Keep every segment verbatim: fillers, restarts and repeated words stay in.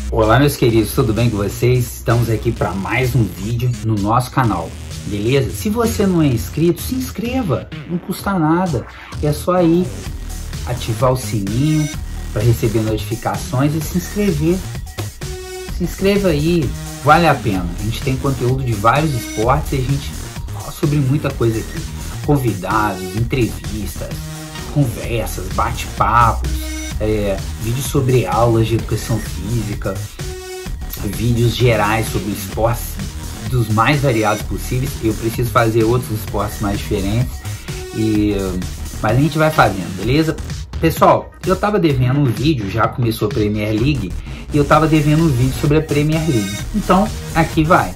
Olá meus queridos, tudo bem com vocês? Estamos aqui para mais um vídeo no nosso canal, beleza? Se você não é inscrito, se inscreva, não custa nada, é só aí ativar o sininho para receber notificações e se inscrever. Se inscreva aí, vale a pena. A gente tem conteúdo de vários esportes e a gente fala sobre muita coisa aqui. Convidados, entrevistas, conversas, bate-papos, é, vídeos sobre aulas de educação física, vídeos gerais sobre esportes dos mais variados possíveis. Eu preciso fazer outros esportes mais diferentes, e, mas a gente vai fazendo, beleza? Pessoal, eu tava devendo um vídeo, já começou a Premier League, e eu tava devendo um vídeo sobre a Premier League. Então, aqui vai.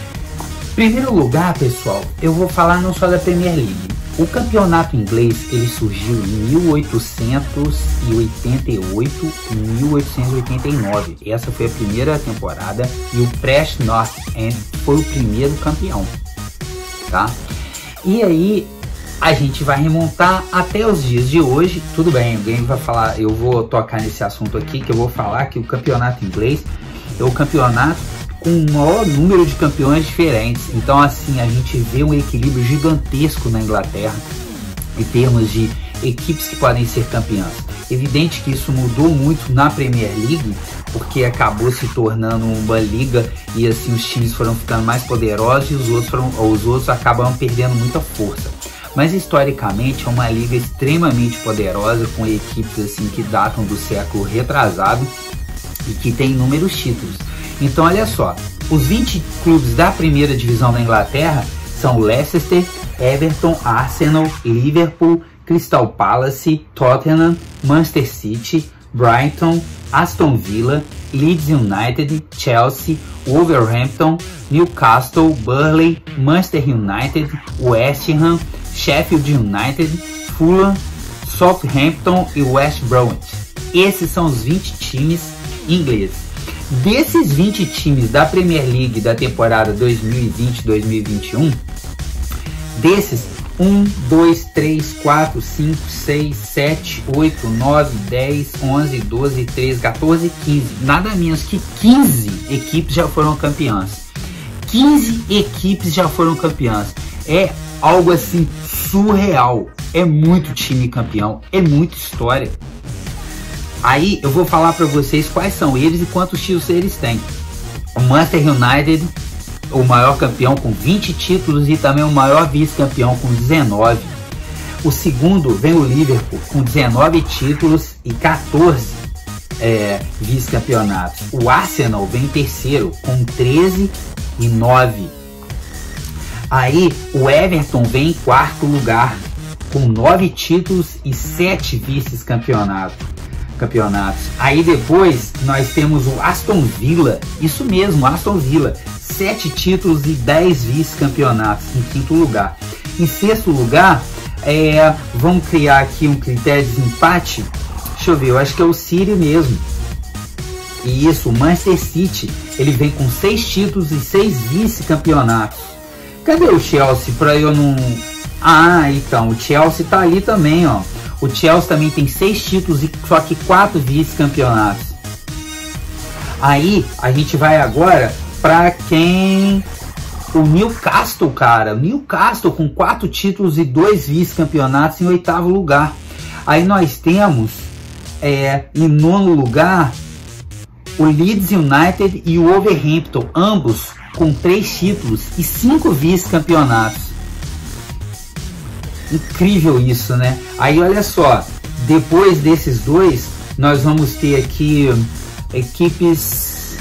Em primeiro lugar, pessoal, eu vou falar não só da Premier League. O campeonato inglês, ele surgiu em mil oitocentos e oitenta e oito e mil oitocentos e oitenta e nove. Essa foi a primeira temporada e o Preston North End foi o primeiro campeão, tá? E aí a gente vai remontar até os dias de hoje. Tudo bem, alguém vai falar, eu vou tocar nesse assunto aqui, que eu vou falar que o campeonato inglês é o campeonato com o maior número de campeões diferentes. Então assim, a gente vê um equilíbrio gigantesco na Inglaterra em termos de equipes que podem ser campeãs. Evidente que isso mudou muito na Premier League, porque acabou se tornando uma liga e assim os times foram ficando mais poderosos e os outros, foram, os outros acabam perdendo muita força. Mas historicamente é uma liga extremamente poderosa, com equipes assim que datam do século retrasado e que tem inúmeros títulos. Então olha só, os vinte clubes da primeira divisão da Inglaterra são Leicester, Everton, Arsenal, Liverpool, Crystal Palace, Tottenham, Manchester City, Brighton, Aston Villa, Leeds United, Chelsea, Wolverhampton, Newcastle, Burnley, Manchester United, West Ham, Sheffield United, Fulham, Southampton e West Bromwich. Esses são os vinte times ingleses. Desses vinte times da Premier League da temporada dois mil e vinte dois mil e vinte e um, desses um, dois, três, quatro, cinco, seis, sete, oito, nove, dez, onze, doze, treze, quatorze, quinze, nada menos que quinze equipes já foram campeãs. quinze equipes já foram campeãs. É algo assim surreal. É muito time campeão, é muita história. Aí eu vou falar para vocês quais são eles e quantos títulos eles têm. O Manchester United, o maior campeão com vinte títulos e também o maior vice-campeão com dezenove. O segundo vem o Liverpool com dezenove títulos e quatorze é, vice-campeonatos. O Arsenal vem em terceiro com treze e nove. Aí o Everton vem em quarto lugar com nove títulos e sete vice-campeonatos. Campeonatos. Aí depois nós temos o Aston Villa, isso mesmo, Aston Villa, sete títulos e dez vice-campeonatos em quinto lugar. Em sexto lugar, é, vamos criar aqui um critério de desempate. Deixa eu ver, eu acho que é o City mesmo. E isso, o Manchester City, ele vem com seis títulos e seis vice-campeonatos. Cadê o Chelsea para eu não... Ah, então, o Chelsea tá ali também, ó. O Chelsea também tem seis títulos e só que quatro vice-campeonatos. Aí a gente vai agora para quem? O Newcastle, cara. O Newcastle com quatro títulos e dois vice-campeonatos em oitavo lugar. Aí nós temos é, em nono lugar o Leeds United e o Wolverhampton, ambos com três títulos e cinco vice-campeonatos. Incrível isso, né? Aí olha só, depois desses dois, nós vamos ter aqui equipes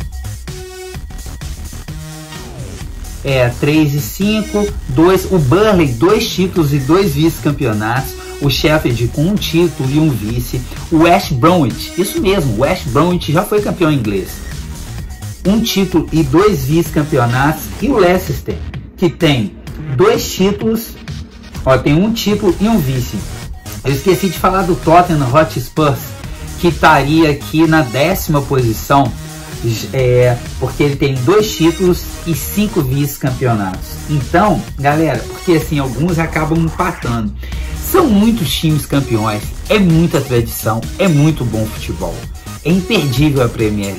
é, três e cinco, dois, o Burnley, dois títulos e dois vice-campeonatos, o Sheffield com um título e um vice, o West Bromwich, isso mesmo, o West Bromwich já foi campeão inglês, um título e dois vice-campeonatos, e o Leicester, que tem dois títulos. Ó, tem um título e um vice. Eu esqueci de falar do Tottenham Hotspur, que estaria aqui na décima posição, é, porque ele tem dois títulos e cinco vice-campeonatos. Então, galera, porque assim, alguns acabam empatando. São muitos times campeões, é muita tradição, é muito bom futebol. É imperdível a Premier League.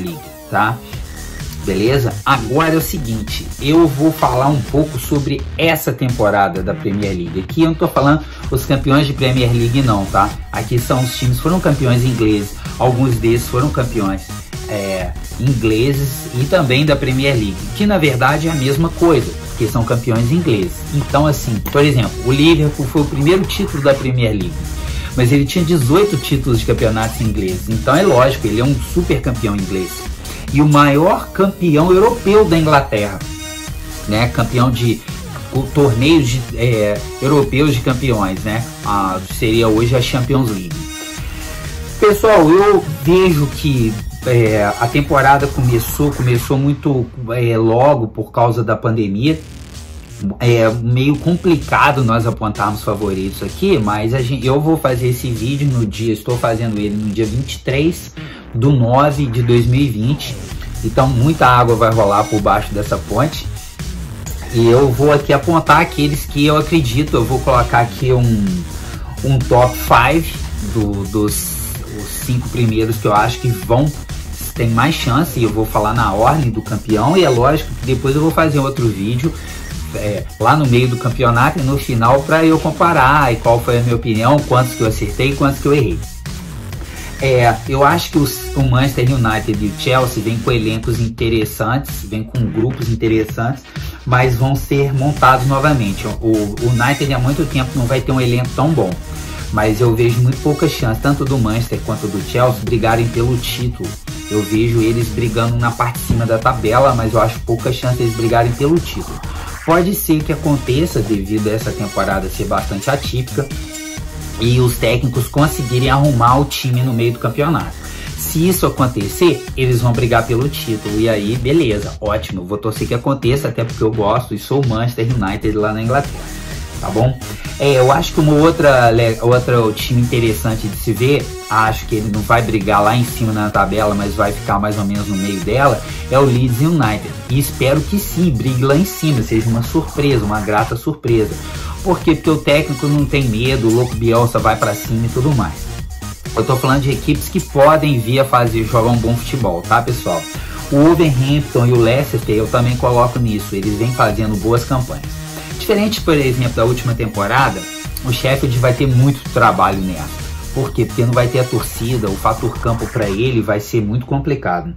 tá? Beleza? Agora é o seguinte, eu vou falar um pouco sobre essa temporada da Premier League. Aqui eu não tô falando os campeões de Premier League não, tá? Aqui são os times que foram campeões ingleses, alguns desses foram campeões é, ingleses e também da Premier League, que na verdade é a mesma coisa, porque são campeões ingleses. Então assim, por exemplo, o Liverpool foi o primeiro título da Premier League, mas ele tinha dezoito títulos de campeonatos ingleses, então é lógico, ele é um super campeão inglês. E o maior campeão europeu da Inglaterra, né? Campeão de o, torneios de, é, europeus de campeões, né? Ah, seria hoje a Champions League. Pessoal, eu vejo que é, a temporada começou, começou muito é, logo por causa da pandemia. É meio complicado nós apontarmos favoritos aqui, mas a gente, eu vou fazer esse vídeo no dia, estou fazendo ele no dia vinte e três do nove de dois mil e vinte, então muita água vai rolar por baixo dessa ponte, e eu vou aqui apontar aqueles que eu acredito. Eu vou colocar aqui um, um top cinco do, dos os cinco primeiros que eu acho que vão tem mais chance, e eu vou falar na ordem do campeão, e é lógico que depois eu vou fazer outro vídeo É, lá no meio do campeonato e no final para eu comparar e qual foi a minha opinião, quantos que eu acertei e quantos que eu errei. É, eu acho que os, o Manchester United e o Chelsea vêm com elencos interessantes, vêm com grupos interessantes, mas vão ser montados novamente. O, o United há muito tempo não vai ter um elenco tão bom, mas eu vejo muito pouca chance, tanto do Manchester quanto do Chelsea, brigarem pelo título. Eu vejo eles brigando na parte de cima da tabela, mas eu acho pouca chance eles brigarem pelo título. Pode ser que aconteça devido a essa temporada ser bastante atípica e os técnicos conseguirem arrumar o time no meio do campeonato. Se isso acontecer, eles vão brigar pelo título, e aí beleza, ótimo, vou torcer que aconteça, até porque eu gosto e sou o Manchester United lá na Inglaterra, tá bom? É, eu acho que uma outra, outra time interessante de se ver, acho que ele não vai brigar lá em cima na tabela, mas vai ficar mais ou menos no meio dela, é o Leeds United. E espero que sim, brigue lá em cima, seja uma surpresa, uma grata surpresa. Por quê? Porque o técnico não tem medo, o louco Bielsa vai pra cima e tudo mais. Eu tô falando de equipes que podem vir a fazer, jogar um bom futebol, tá, pessoal? O Wolverhampton e o Leicester eu também coloco nisso, eles vêm fazendo boas campanhas. Diferente, por exemplo, da última temporada, o Sheffield vai ter muito trabalho nessa. Por quê? Porque não vai ter a torcida, o fator campo para ele vai ser muito complicado.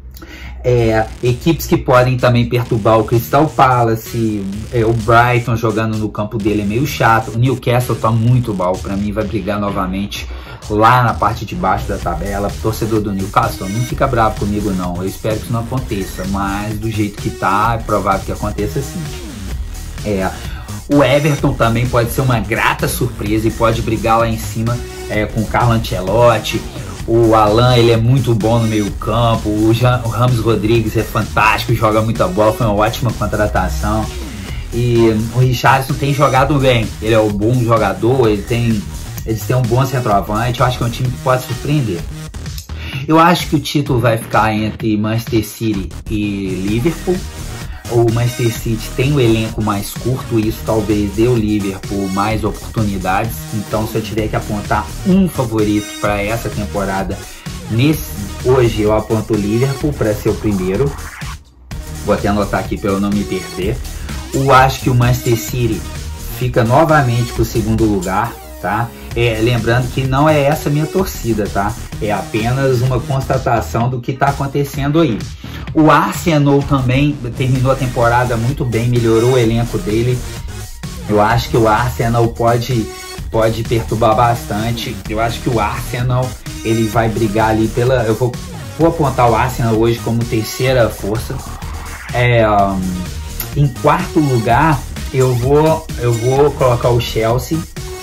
É, equipes que podem também perturbar o Crystal Palace, é, o Brighton jogando no campo dele é meio chato, o Newcastle tá muito mal, para mim vai brigar novamente lá na parte de baixo da tabela. Torcedor do Newcastle, não fica bravo comigo não, eu espero que isso não aconteça, mas do jeito que tá, é provável que aconteça sim. É, o Everton também pode ser uma grata surpresa e pode brigar lá em cima é, com o Carlo Ancelotti. O Alan, ele é muito bom no meio campo, o, Jean, o Ramos Rodrigues é fantástico, joga muita bola, foi uma ótima contratação. E o Richarlison tem jogado bem, ele é um bom jogador, ele tem, eles têm um bom centroavante, eu acho que é um time que pode surpreender. Eu acho que o título vai ficar entre Manchester City e Liverpool. O Manchester City tem o elenco mais curto, e isso talvez dê ao Liverpool mais oportunidades. Então, se eu tiver que apontar um favorito para essa temporada, nesse, hoje eu aponto o Liverpool para ser o primeiro. Vou até anotar aqui para eu não me perder. Eu acho que o Manchester City fica novamente para o segundo lugar, tá? É, lembrando que não é essa minha torcida, tá? É apenas uma constatação do que está acontecendo aí. O Arsenal também terminou a temporada muito bem, melhorou o elenco dele. Eu acho que o Arsenal pode, pode perturbar bastante. Eu acho que o Arsenal ele vai brigar ali pela... Eu vou, vou apontar o Arsenal hoje como terceira força. É, um, em quarto lugar, eu vou, eu vou colocar o Chelsea.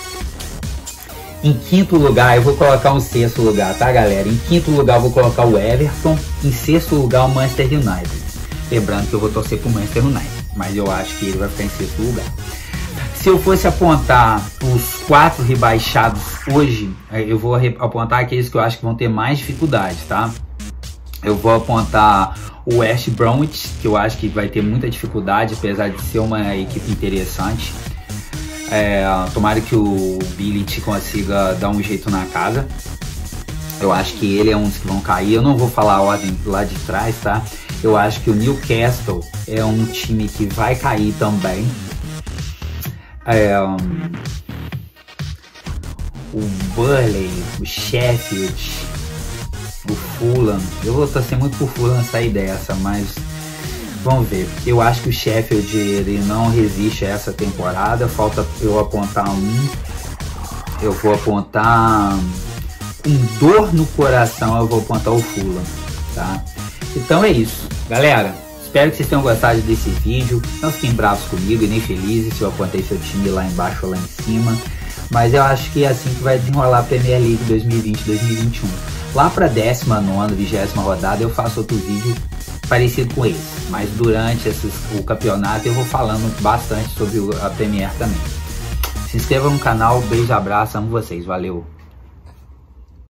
Em quinto lugar, eu vou colocar um sexto lugar, tá, galera? Em quinto lugar, eu vou colocar o Everton. Em sexto lugar, o Manchester United. Lembrando que eu vou torcer pro Manchester United, mas eu acho que ele vai ficar em sexto lugar. Se eu fosse apontar os quatro rebaixados hoje, eu vou apontar aqueles que eu acho que vão ter mais dificuldade, tá? Eu vou apontar o West Bromwich, que eu acho que vai ter muita dificuldade, apesar de ser uma equipe interessante. É, tomara que o Billit consiga dar um jeito na casa. Eu acho que ele é um dos que vão cair. Eu não vou falar a ordem lá de trás, tá? Eu acho que o Newcastle é um time que vai cair também. É, um, o Burnley, o Sheffield, o Fulham. Eu vou torcer muito pro Fulham sair dessa, mas vamos ver. Eu acho que o Sheffield ele não resiste a essa temporada. Falta eu apontar um. Eu vou apontar com dor no coração. Eu vou apontar o Fulham, tá? Então é isso, galera. Espero que vocês tenham gostado desse vídeo. Não fiquem bravos comigo e nem felizes se eu apontei seu time lá embaixo ou lá em cima. Mas eu acho que é assim que vai desenrolar a Premier League dois mil e vinte, dois mil e vinte e um. Lá para a décima nona, vigésima rodada eu faço outro vídeo parecido com esse. Mas durante esses, o campeonato eu vou falando bastante sobre a Premier também. Se inscreva no canal, beijo, abraço, amo vocês, valeu!